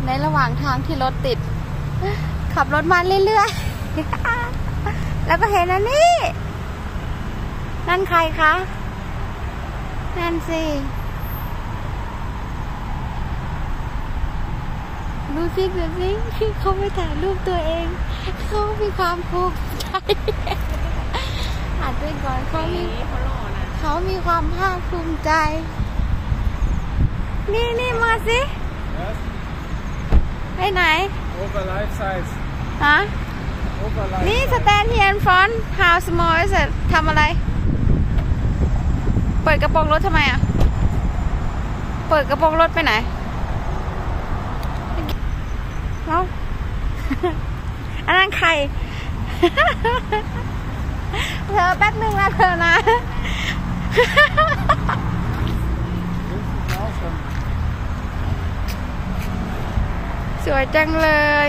ในระหว่างทางที่รถติดขับรถมาเรื่อยๆแล้วก็เห็นอันนี้นั่นใครคะนั่นสิดูสิเขาไปถ่ายรูปตัวเองเขามีความภูมิใจอ่านไปก่อนเขามีความภาคภูมิใจนี่มาสิไปไหน Over life size ฮะนี่ stand here in front how small is it ทำอะไรเปิดกระโปรงรถทำไมอ่ะเปิดกระโปรงรถไปไหนแล้ว อันนั้นใคร เธอแป๊บนึงนะเธอนะ สวยจังเลย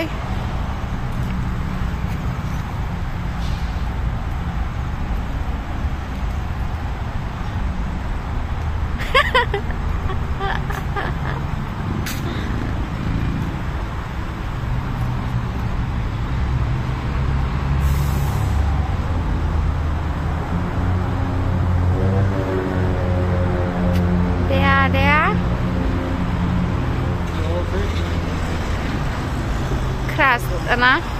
เดี๋ยวคลาสนะ